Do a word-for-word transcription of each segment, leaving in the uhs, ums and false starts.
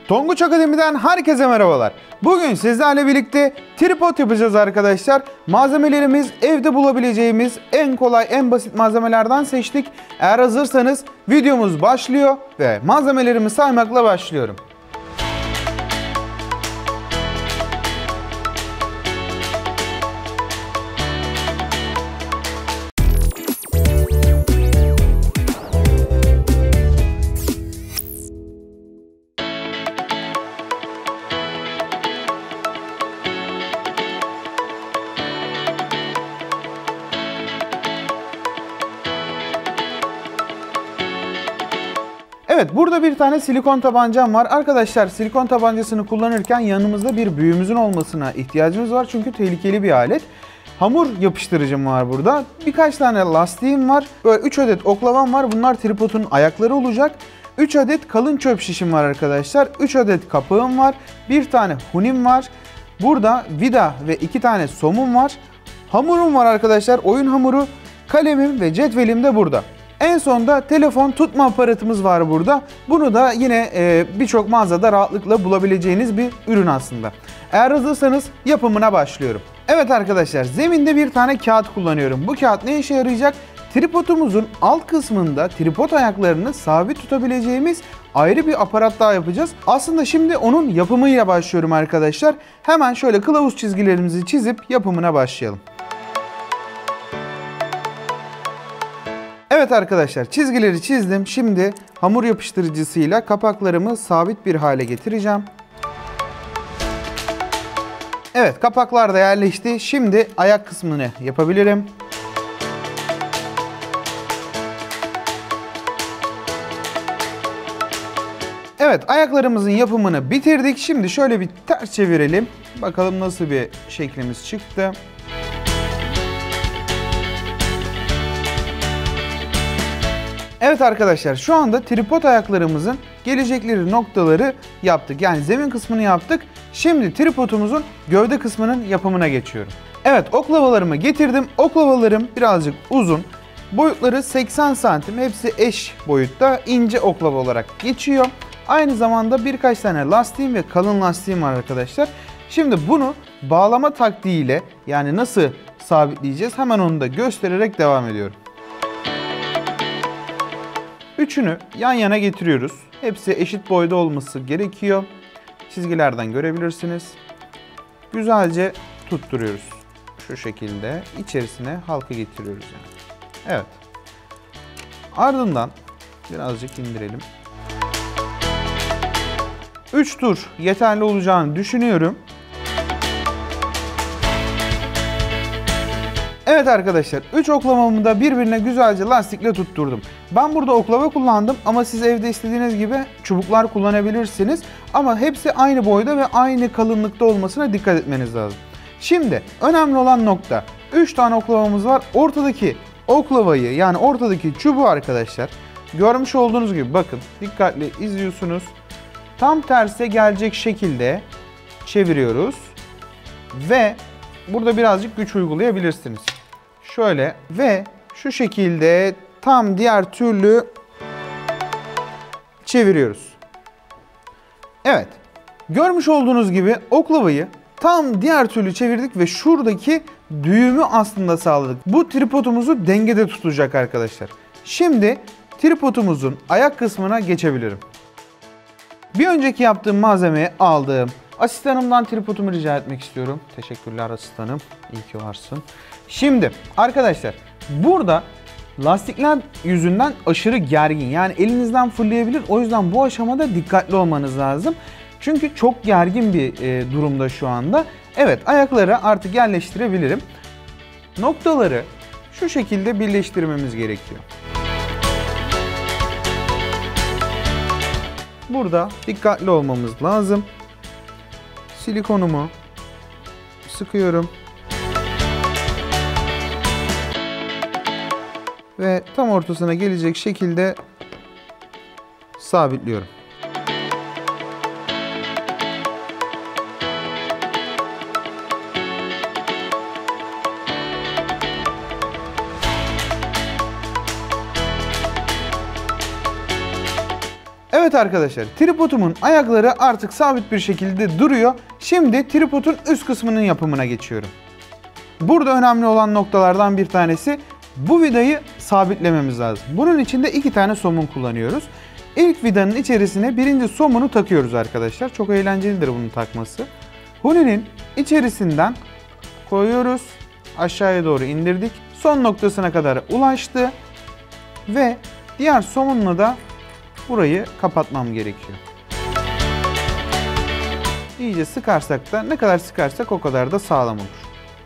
Tonguç Akademi'den herkese merhabalar. Bugün sizlerle birlikte tripod yapacağız arkadaşlar. Malzemelerimiz evde bulabileceğimiz en kolay, en basit malzemelerden seçtik. Eğer hazırsanız videomuz başlıyor ve malzemelerimi saymakla başlıyorum. Evet, burada bir tane silikon tabancam var. Arkadaşlar, silikon tabancasını kullanırken yanımızda bir büyüğümüzün olmasına ihtiyacımız var. Çünkü tehlikeli bir alet. Hamur yapıştırıcım var burada. Birkaç tane lastiğim var. Böyle üç adet oklavam var. Bunlar tripodun ayakları olacak. üç adet kalın çöp şişim var arkadaşlar. üç adet kapağım var. bir tane hunim var. Burada vida ve iki tane somum var. Hamurum var arkadaşlar. Oyun hamuru. Kalemim ve cetvelim de burada. En sonda telefon tutma aparatımız var burada. Bunu da yine e, birçok mağazada rahatlıkla bulabileceğiniz bir ürün aslında. Eğer hazırsanız yapımına başlıyorum. Evet arkadaşlar, zeminde bir tane kağıt kullanıyorum. Bu kağıt ne işe yarayacak? Tripodumuzun alt kısmında tripod ayaklarını sabit tutabileceğimiz ayrı bir aparat daha yapacağız. Aslında şimdi onun yapımıyla başlıyorum arkadaşlar. Hemen şöyle kılavuz çizgilerimizi çizip yapımına başlayalım. Evet arkadaşlar, çizgileri çizdim. Şimdi hamur yapıştırıcısıyla kapaklarımı sabit bir hale getireceğim. Evet, kapaklar da yerleşti. Şimdi ayak kısmını yapabilirim. Evet, ayaklarımızın yapımını bitirdik. Şimdi şöyle bir ters çevirelim. Bakalım nasıl bir şeklimiz çıktı. Evet arkadaşlar, şu anda tripod ayaklarımızın gelecekleri noktaları yaptık. Yani zemin kısmını yaptık. Şimdi tripodumuzun gövde kısmının yapımına geçiyorum. Evet, oklavalarımı getirdim. Oklavalarım birazcık uzun. Boyutları seksen santim. Hepsi eş boyutta. İnce oklava olarak geçiyor. Aynı zamanda birkaç tane lastiğim ve kalın lastiğim var arkadaşlar. Şimdi bunu bağlama taktiğiyle, yani nasıl sabitleyeceğiz, hemen onu da göstererek devam ediyorum. Üçünü yan yana getiriyoruz. Hepsi eşit boyda olması gerekiyor. Çizgilerden görebilirsiniz. Güzelce tutturuyoruz. Şu şekilde içerisine halka getiriyoruz yani. Evet. Ardından birazcık indirelim. üç tur yeterli olacağını düşünüyorum. Evet arkadaşlar, üç oklavamı da birbirine güzelce lastikle tutturdum. Ben burada oklava kullandım ama siz evde istediğiniz gibi çubuklar kullanabilirsiniz. Ama hepsi aynı boyda ve aynı kalınlıkta olmasına dikkat etmeniz lazım. Şimdi önemli olan nokta, üç tane oklavamız var. Ortadaki oklavayı, yani ortadaki çubuğu arkadaşlar, görmüş olduğunuz gibi bakın, dikkatli izliyorsunuz. Tam terse gelecek şekilde çeviriyoruz ve burada birazcık güç uygulayabilirsiniz. Şöyle ve şu şekilde tam diğer türlü çeviriyoruz. Evet. Görmüş olduğunuz gibi oklavayı tam diğer türlü çevirdik ve şuradaki düğümü aslında sağladık. Bu tripodumuzu dengede tutacak arkadaşlar. Şimdi tripodumuzun ayak kısmına geçebilirim. Bir önceki yaptığım malzemeyi aldım. Asistanımdan tripodumu rica etmek istiyorum. Teşekkürler asistanım. İyi ki varsın. Şimdi arkadaşlar, burada lastikler yüzünden aşırı gergin. Yani elinizden fırlayabilir. O yüzden bu aşamada dikkatli olmanız lazım. Çünkü çok gergin bir e, durumda şu anda. Evet, ayakları artık yerleştirebilirim. Noktaları şu şekilde birleştirmemiz gerekiyor. Burada dikkatli olmamız lazım. Silikonumu sıkıyorum. Ve tam ortasına gelecek şekilde sabitliyorum. Evet arkadaşlar, tripodumun ayakları artık sabit bir şekilde duruyor. Şimdi tripodun üst kısmının yapımına geçiyorum. Burada önemli olan noktalardan bir tanesi, bu vidayı sabitlememiz lazım. Bunun için de iki tane somun kullanıyoruz. İlk vidanın içerisine birinci somunu takıyoruz arkadaşlar. Çok eğlencelidir bunun takması. Huninin içerisinden koyuyoruz. Aşağıya doğru indirdik. Son noktasına kadar ulaştı. Ve diğer somunla da burayı kapatmam gerekiyor. İyice sıkarsak da, ne kadar sıkarsak o kadar da sağlam olur.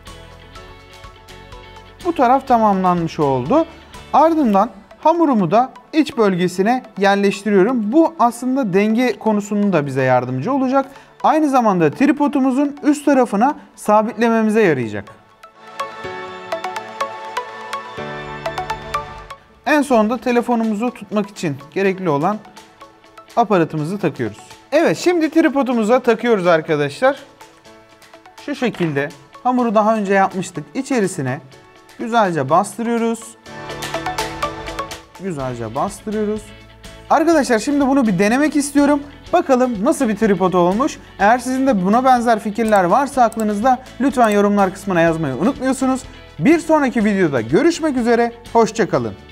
Bu taraf tamamlanmış oldu. Ardından hamurumu da iç bölgesine yerleştiriyorum. Bu aslında denge konusunda da bize yardımcı olacak. Aynı zamanda tripodumuzun üst tarafına sabitlememize yarayacak. En sonunda telefonumuzu tutmak için gerekli olan aparatımızı takıyoruz. Evet, şimdi tripodumuza takıyoruz arkadaşlar. Şu şekilde hamuru daha önce yapmıştık. İçerisine güzelce bastırıyoruz. Güzelce bastırıyoruz. Arkadaşlar şimdi bunu bir denemek istiyorum. Bakalım nasıl bir tripod olmuş. Eğer sizin de buna benzer fikirler varsa aklınızda, lütfen yorumlar kısmına yazmayı unutmuyorsunuz. Bir sonraki videoda görüşmek üzere. Hoşça kalın.